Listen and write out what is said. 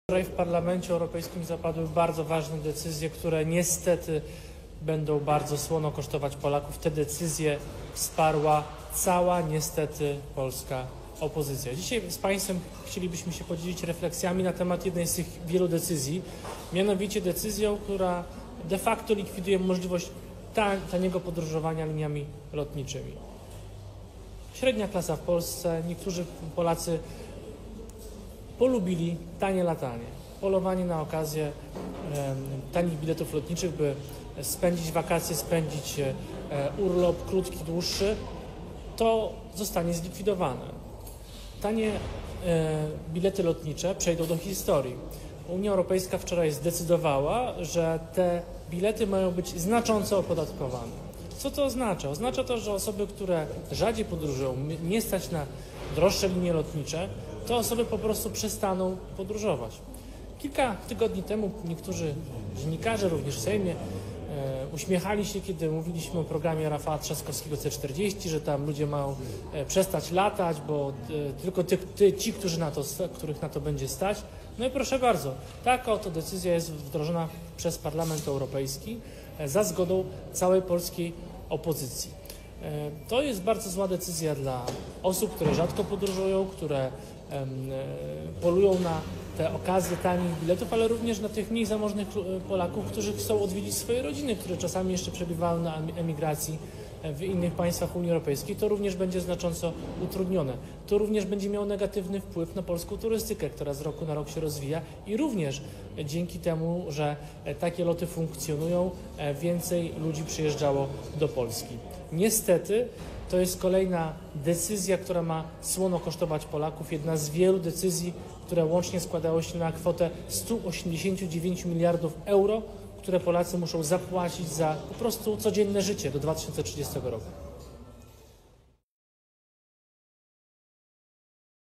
Wczoraj w Parlamencie Europejskim zapadły bardzo ważne decyzje, które niestety będą bardzo słono kosztować Polaków. Te decyzje wsparła cała niestety polska opozycja. Dzisiaj z Państwem chcielibyśmy się podzielić refleksjami na temat jednej z tych wielu decyzji, mianowicie decyzją, która de facto likwiduje możliwość taniego podróżowania liniami lotniczymi. Średnia klasa w Polsce, niektórzy Polacy polubili tanie latanie, polowanie na okazję tanich biletów lotniczych, by spędzić wakacje, spędzić urlop krótki, dłuższy. To zostanie zlikwidowane. Tanie bilety lotnicze przejdą do historii. Unia Europejska wczoraj zdecydowała, że te bilety mają być znacząco opodatkowane. Co to oznacza? Oznacza to, że osoby, które rzadziej podróżują, nie stać na droższe linie lotnicze, te osoby po prostu przestaną podróżować. Kilka tygodni temu niektórzy dziennikarze, również w Sejmie, uśmiechali się, kiedy mówiliśmy o programie Rafała Trzaskowskiego C40, że tam ludzie mają przestać latać, bo tylko ci, których na to będzie stać. No i proszę bardzo, taka oto decyzja jest wdrożona przez Parlament Europejski za zgodą całej polskiej opozycji. To jest bardzo zła decyzja dla osób, które rzadko podróżują, które polują na te okazje tanich biletów, ale również na tych mniej zamożnych Polaków, którzy chcą odwiedzić swoje rodziny, które czasami jeszcze przebywają na emigracji w innych państwach Unii Europejskiej. To również będzie znacząco utrudnione. To również będzie miało negatywny wpływ na polską turystykę, która z roku na rok się rozwija i również dzięki temu, że takie loty funkcjonują, więcej ludzi przyjeżdżało do Polski. Niestety to jest kolejna decyzja, która ma słono kosztować Polaków. Jedna z wielu decyzji, które łącznie składały się na kwotę 189 miliardów euro, które Polacy muszą zapłacić za po prostu codzienne życie do 2030 roku.